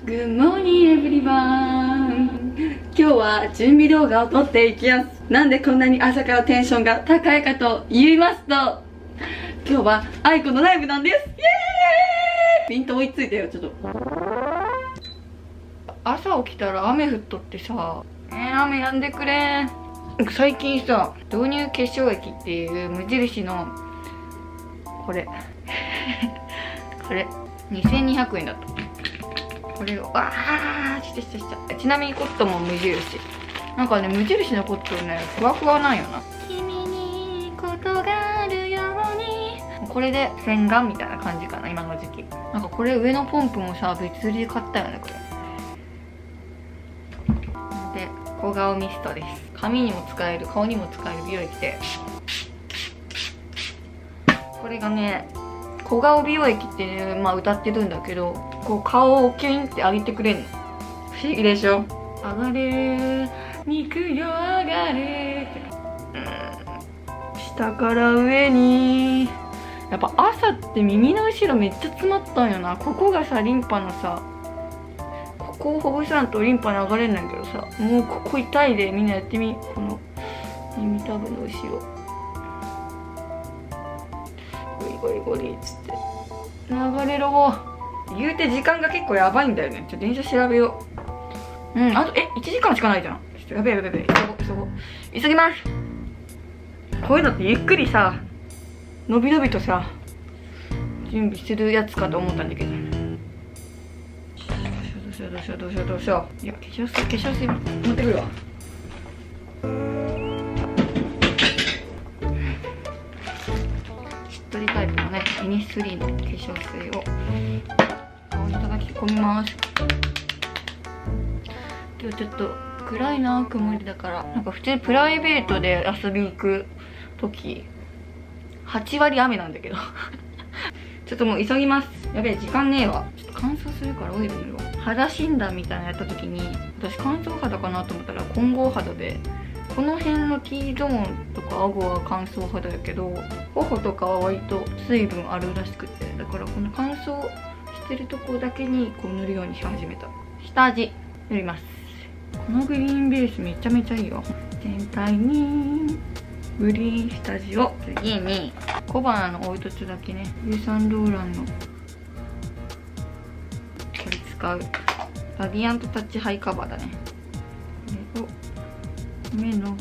Good morning everyone。 今日は準備動画を撮っていきます。なんでこんなに朝からテンションが高いかと言いますと、今日はアイコのライブなんです。イエーイ。ピント追いついてよ、ちょっと。朝起きたら雨降っとってさ、雨やんでくれ。最近さ、導入化粧液っていう無印のこれこれ2200円だった。これをちなみにコットンも無印。なんかね、無印のコットンね、ふわふわなんよな。君にことがあるように。これで洗顔みたいな感じかな、今の時期。なんかこれ上のポンプもさ、別売りで買ったよね、これ。で、小顔ミストです。髪にも使える、顔にも使える美容液で、これがね、小顔美容液っていう、歌ってるんだけど、こう顔をキュインって上げてくれるの。不思議でしょ。上がれ肉よ上がれ。下から上に。やっぱ朝って耳の後ろめっちゃ詰まったんよな。ここがさ、リンパのさ、ここをほぐさんとリンパ流れんないけどさ、もうここ痛いで。みんなやってみ。この耳たぶの後ろゴリゴリゴリっつって流れろ。言うて時間が結構やばいんだよね。ちょっと電車調べよう。あと1時間しかないじゃん。ちょっとやべえ。急ぎます。こういうのってゆっくりさ、のびのびとさ、準備するやつかと思ったんだけど。どうしよう。いや、化粧水持ってくるわ。しっとりタイプのね、イニスリーの化粧水を顔に叩き込みます。今日ちょっと暗いな、曇りだから。なんか普通にプライベートで遊び行く時8割雨なんだけどちょっともう急ぎます。やべえ、時間ねえわ。ちょっと乾燥するからオイル塗るわ。肌診断みたいなのやった時に、私乾燥肌かなと思ったら混合肌で、この辺の T ゾーンとか顎は乾燥肌やけど、頬とかは割と水分あるらしくて、だからこの乾燥してるとこだけにこう塗るようにし始めた。下味塗ります。このグリーンベースめちゃめちゃいいよ。全体にグリーン下地を。次に小鼻の凹凸だけね、ユーサンローランのこれ使うラディアントタッチハイカバーだね。これを目の、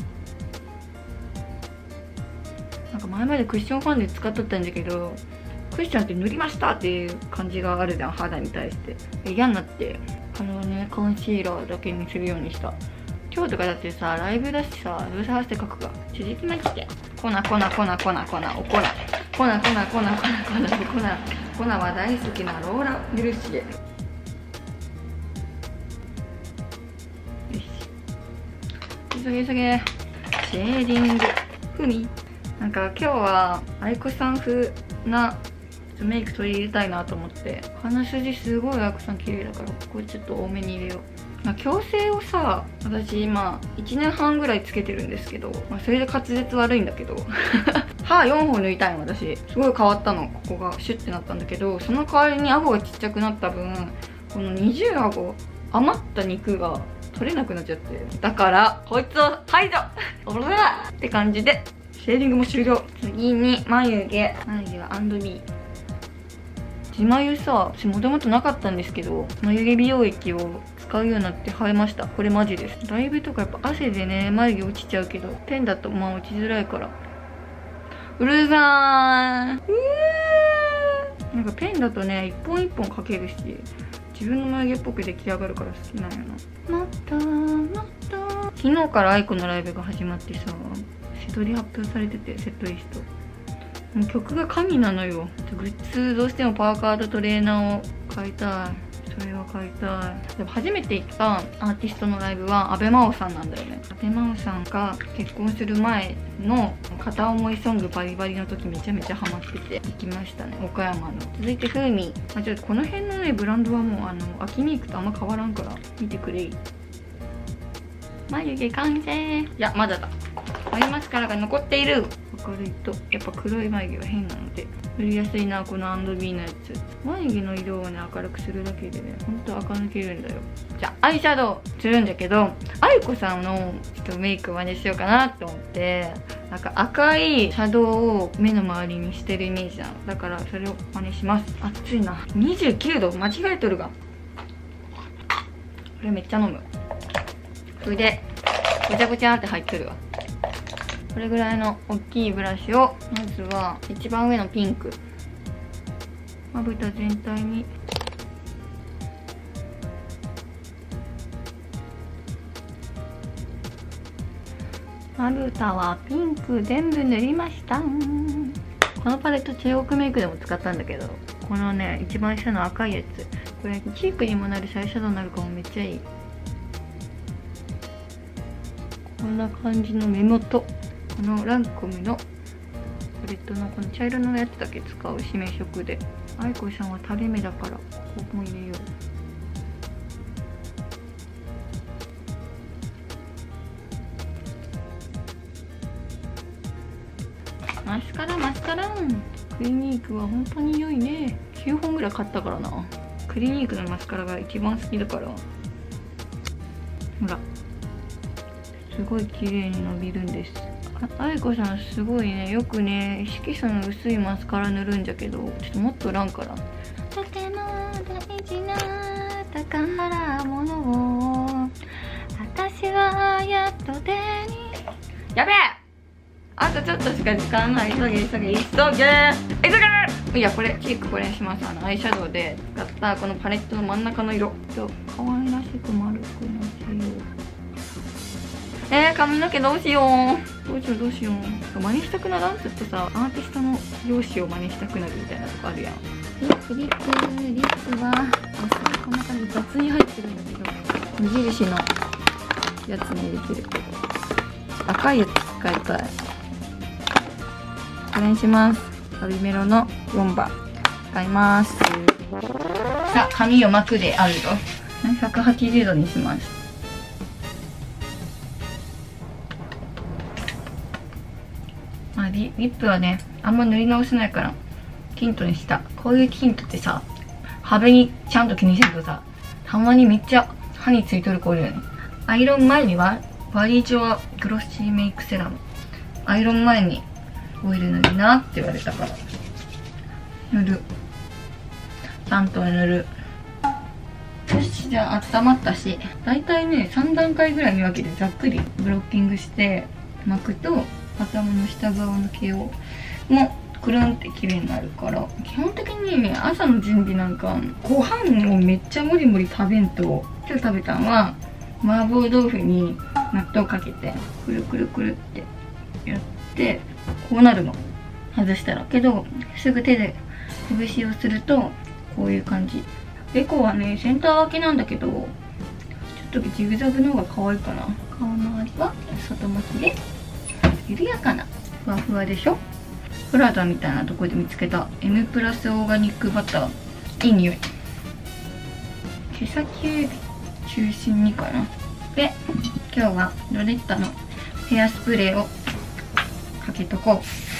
なんか前までクッションファンデ使っとったんだけど、クッションって塗りましたっていう感じがあるじゃん、肌に対して。嫌になって、このね、コンシーラーだけにするようにした。今日とかだってさ、ライブだしさ、どうせ合わせて描くが続きまして、粉は大好きなローラ・メルシエ。急げシェーディングふみ。なんか今日は愛子さん風なメイク取り入れたいなと思って、鼻筋すごい愛子さん綺麗だから、ここちょっと多めに入れよう。矯正をさ、私今1年半ぐらいつけてるんですけど、それで滑舌悪いんだけど歯4本抜いたいの。私すごい変わったの。ここがシュッてなったんだけど、その代わりに顎がちっちゃくなった分、この二重顎、余った肉が取れなくなっちゃって、だからこいつを排除おらって感じでシェーディングも終了。次に眉毛は&B。自眉さ、私もともとなかったんですけど、眉毛美容液を使うようになって生えました。これマジです。ライブとかやっぱ汗でね、眉毛落ちちゃうけど、ペンだと落ちづらいから。うるさー。なんかペンだとね、一本一本描けるし、自分の眉毛っぽく出来上がるから好きなんやな。もっと昨日からアイコのライブが始まってさ、セトリ発表されてて、セットリスト。もう曲が神なのよ。グッズどうしてもパーカーとトレーナーを買いたい。それは買いたい。でも初めて行ったアーティストのライブは阿部真央さんなんだよね。阿部真央さんが結婚する前の片思いソングバリバリの時めちゃめちゃハマってて行きましたね、岡山の。続いて風味。ちょっとこの辺のねブランドはもう秋メイクとあんま変わらんから見てくれ。眉毛完成。いやまだだ。 眉マスカラが残っている。明るいとやっぱ黒い眉毛は変なので塗りやすいな、この&Bのやつ。眉毛の色をね明るくするだけでね、ほんと垢抜けるんだよ。じゃあアイシャドウするんだけど、愛子さんのちょっとメイク真似しようかなって思って、なんか赤いシャドウを目の周りにしてるイメージなの。だからそれを真似します。暑いな。29度間違えとるが、これめっちゃ飲む。それでごちゃごちゃって入ってるわ。これぐらいの大きいブラシを、まずは一番上のピンクまぶた全体に。まぶたはピンク全部塗りました。このパレット中国メイクでも使ったんだけど、このね一番下の赤いやつ、これチークにもなるしアイシャドウになるかも。めっちゃいい。こんな感じの目元、このランコムのパレットのこの茶色のやつだけ使う指名色で、愛子さんは垂れ目だからここも入れよう。マスカラマスカラクリニークは本当に良いね。9本ぐらい買ったからな。クリニークのマスカラが一番好きだから。ほらすごい綺麗に伸びるんです。愛子さんすごいね、よくね色素の薄いマスカラ塗るんじゃけど、ちょっともっとらんから。とても大事な宝物を私はやっと手に。やべえ、あとちょっとしか時間ない。急げ急げ急げ急げ。いやこれチークこれにします。アイシャドウで使ったこのパレットの真ん中の色、可愛らしく丸くのせよう。髪の毛どうしようどうしよう。真似したくならん。ずっとさアーティストの容姿を真似したくなるみたいなとこあるやん。リップはこんな感じ雑に入ってるんだけど、無印のやつに入れてるけど、赤いやつ使いたい。これにします。アビメロの4番使います。さあ髪を巻くであるよ。180度にします。リップはねあんま塗り直せないからティントにした。こういうティントってさ、壁にちゃんと気にしてるとさ、たまにめっちゃ歯についとる子いるよね。アイロン前にはバリジョアグロッシーメイクセラム、アイロン前にオイル塗りなって言われたから塗る。ちゃんと塗る。よし、じゃあ温まったし、だいたいね3段階ぐらいに分けてざっくりブロッキングして巻くと、頭の下側の毛をもくるんって綺麗になるから。基本的にね朝の準備なんかご飯をめっちゃもりもり食べんと。今日食べたのは麻婆豆腐に納豆かけてくるくるくるってやってこうなるの、外したら。けどすぐ手でほぐしをするとこういう感じ。デコはねセンター分けなんだけど、ちょっとジグザグの方が可愛いかな。顔周りは外巻きで緩やかなふわふわでしょ。プラザみたいなところで見つけた M プラスオーガニックバター、いい匂い。毛先指中心にかな。で今日はロレッタのヘアスプレーをかけとこ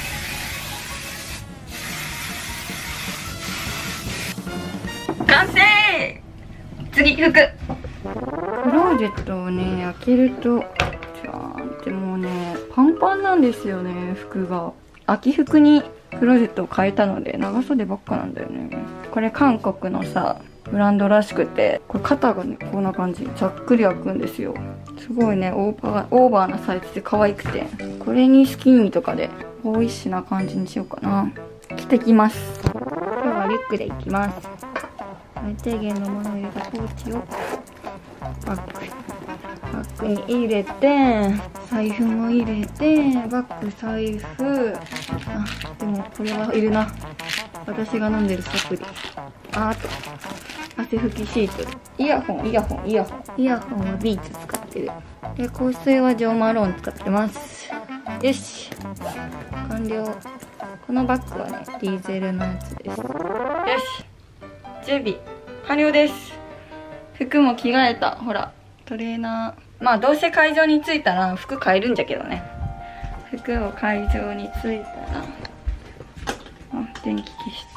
う。完成。次服。クローゼットをね開けるとでもねパンパンなんですよね。服が秋服にクローゼットを変えたので長袖ばっかなんだよね。これ韓国のさブランドらしくて、これ肩がねこんな感じざっくり開くんですよ。すごいねオーバーなサイズで可愛くて、これにスキニーとかでボーイッシュな感じにしようかな。着てきます。今日はリュックで行きます。最低限のものを入れたポーチをバッグに入れて、財布も入れて、バッグ、財布、あ、でもこれはいるな。私が飲んでるサプリ。あと汗拭きシート。イヤホンはビーツ使ってる。で香水はジョーマローン使ってます。よし完了。このバッグはねディーゼルのやつです。よし準備完了です。服も着替えた。ほらトレーナー、まあどうせ会場に着いたら服変えるんじゃけどね。 服を会場に着いたら電気消して、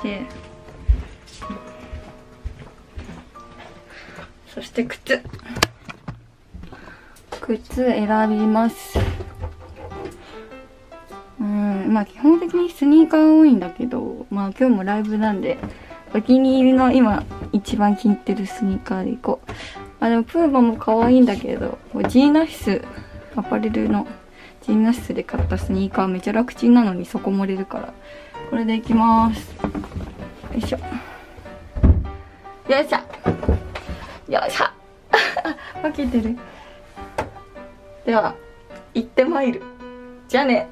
そして靴選びます。まあ基本的にスニーカー多いんだけど、まあ今日もライブなんでお気に入りの今一番気に入ってるスニーカーでいこう。でもプーマも可愛いんだけど、ジーナシス、アパレルのジーナシスで買ったスニーカーめっちゃ楽ちんなのに底漏れるから、これでいきます。よいしょよいしょよいしょ負けてる。では行ってまいる。じゃあね。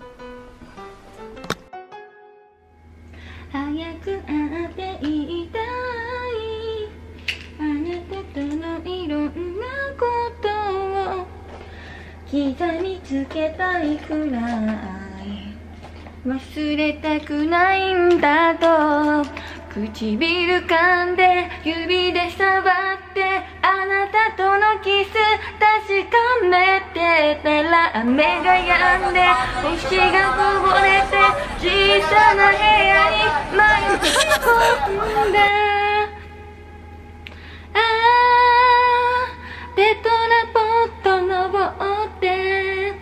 早く会っていたい、あなたとのいろんなことを刻みつけたいくらい、忘れたくないんだと唇噛んで指で触って、あなたとのキス確かめてたら、雨が止んで星がこぼれて小さな部屋に迷い込んだ。ベトナポット登っててっぺん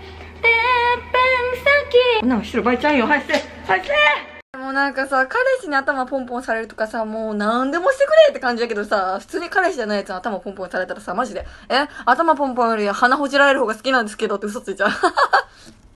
先、なんか白バイちゃんよ、早せ早せ。もうなんかさ、彼氏に頭ポンポンされるとかさ、もう何でもしてくれって感じだけどさ、普通に彼氏じゃないやつに頭ポンポンされたらさ、マジで頭ポンポンより鼻ほじられる方が好きなんですけどって嘘ついちゃう